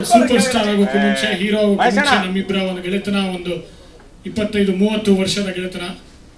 Super star ಆಗೋಕ್ಕೂ ಮುಂಚೆ, hero ಆಗೋಕ್ಕೂ ಮುಂಚೆ ನಮ್ಮಿಬ್ಬರ ಒಂದು ಗೆಳೆತನ, ಒಂದು 25-30 ವರ್ಷದ ಗೆಳೆತನ.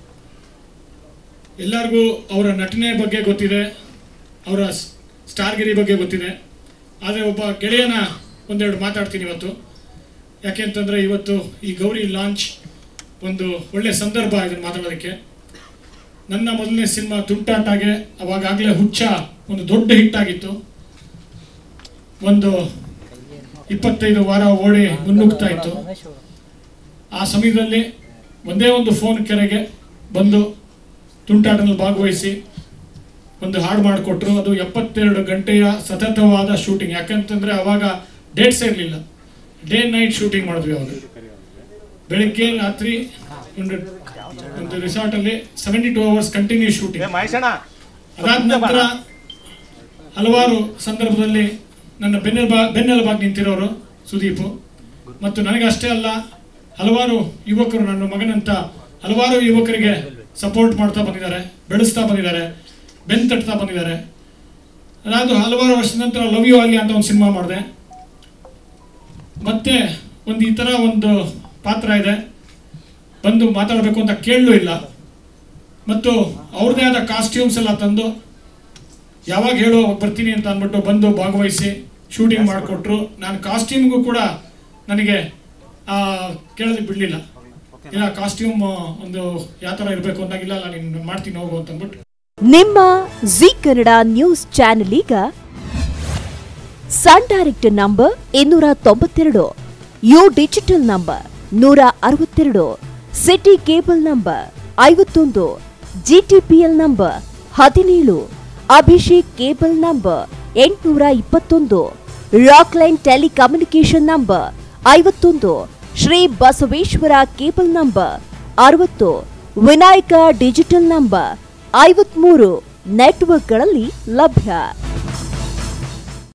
ಎಲ್ಲರಿಗೂ ಅವರ ನಟನೆ ಬಗ್ಗೆ ಗೊತ್ತಿದೆ, ಅವರ ಸ್ಟಾರ್ಗಿರಿ ಬಗ್ಗೆ ಗೊತ್ತಿದೆ. ಆದರೆ ಒಬ್ಬ ಗೆಳೆಯನ ಒಂದೆರಡು ಮಾತಾಡ್ತೀನಿ ಇವತ್ತು. ಯಾಕೆ ಅಂತಂದರೆ ಇವತ್ತು ಈ ಗೌರಿ ಲಾಂಚ್ ಒಂದು ಒಳ್ಳೆಯ ಸಂದರ್ಭ ಇದನ್ನು ಮಾತಾಡೋದಕ್ಕೆ. ನನ್ನ ಮೊದಲನೇ ಸಿನಿಮಾ ತುಂಟಾಟಾಗೆ ಅವಾಗಲೇ ಹುಚ್ಚ ಒಂದು ದೊಡ್ಡ ಹಿಟ್ ಆಗಿತ್ತು. ಒಂದು 25 ವಾರ ಓಡಿ ಮುನ್ನುಗ್ತಾ ಇತ್ತು. ಆ ಸಮಯದಲ್ಲಿ ಒಂದೇ ಒಂದು ಫೋನ್ ಕೆರೆಗೆ ಬಂದು ತುಂಟಾಟದಲ್ಲಿ ಭಾಗವಹಿಸಿ ಒಂದು ಹಾಡು ಮಾಡಿಕೊಟ್ರು. ಅದು 72 ಗಂಟೆಯ ಸತತವಾದ ಶೂಟಿಂಗ್. ಯಾಕಂತಂದರೆ ಅವಾಗ ಡೇಟ್ಸ್ ಇರಲಿಲ್ಲ, ಡೇ ನೈಟ್ ಶೂಟಿಂಗ್ ಮಾಡಿದ್ವಿ. ಅವಾಗ ಬೆಳಗ್ಗೆ ರಾತ್ರಿ ಒಂದು ರಿಸಾರ್ಟಲ್ಲಿ 72 ಅವರ್ಸ್ ಕಂಟಿನ್ಯೂ ಶೂಟಿಂಗ್. ಅದಾದ ನಂತರ ಹಲವಾರು ಸಂದರ್ಭದಲ್ಲಿ ನನ್ನ ಬೆನ್ನೆಲುಬಾಗಿ ನಿಂತಿರೋರು ಸುದೀಪು. ಮತ್ತು ನನಗಷ್ಟೇ ಅಲ್ಲ, ಹಲವಾರು ಯುವಕರು, ನನ್ನ ಮಗನಂತ ಹಲವಾರು ಯುವಕರಿಗೆ ಸಪೋರ್ಟ್ ಮಾಡ್ತಾ ಬಂದಿದ್ದಾರೆ, ಬೆಳೆಸ್ತಾ ಬಂದಿದ್ದಾರೆ, ಬೆನ್ನು ತಟ್ತಾ ಬಂದಿದ್ದಾರೆ. ಅದಾದ ಹಲವಾರು ವರ್ಷದ ನಂತರ ಲವ್ ಯು ಅಲ್ಲಿ ಅಂತ ಒಂದು ಸಿನಿಮಾ ಮಾಡಿದೆ. ಮತ್ತೆ ಒಂದು ಈ ಥರ ಒಂದು ಪಾತ್ರ ಇದೆ, ಬಂದು ಮಾತಾಡಬೇಕು ಅಂತ ಕೇಳಲೂ ಇಲ್ಲ. ಮತ್ತು ಅವ್ರದ್ದೇ ಆದ ಕಾಸ್ಟ್ಯೂಮ್ಸ್ ಎಲ್ಲ ತಂದು ಯಾವಾಗ ಹೇಳೋ ಬರ್ತೀನಿ ಅಂತ ಅಂದ್ಬಿಟ್ಟು ಬಂದು ಭಾಗವಹಿಸಿ ಶೂಟಿಂಗ್ ಮಾಡಿಕೊಟ್ರು. ನಾನು ಕಾಸ್ಟ್ಯೂಮ್ಗೂ ಕೂಡ ನನಗೆ ಕೇಳೋದಕ್ಕೆ ಬಿಡಲಿಲ್ಲ. ಇಲ್ಲ, ಕಾಸ್ಟ್ಯೂಮ್ ಒಂದು ಯಾವ ಥರ ಇರಬೇಕು ಅಂತಾಗಿಲ್ಲ, ನೀನು ಮಾಡ್ತೀನಿ ಹೋಗು ಅಂತ ಅಂದ್ಬಿಟ್ಟು. ನಿಮ್ಮ ಜಿ ಕನ್ನಡ ನ್ಯೂಸ್ ಚಾನೆಲ್ ಈಗ Sun Direct number 292, U digital number 162, city cable number 51, GTPL number 17, Abhishek cable number 821, Rockline telecommunication number 51, Shri Basaveshwara cable number 60, Vinayaka digital number 53 ನೆಟ್ವರ್ಕ್ಗಳಲ್ಲಿ ಲಭ್ಯ.